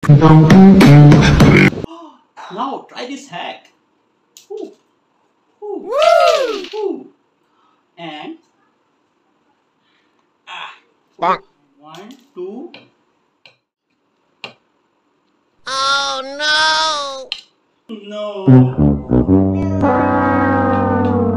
Now try this hack. Ooh, ooh, Woo! ooh. And ah, Bonk. one, two. Oh no! No.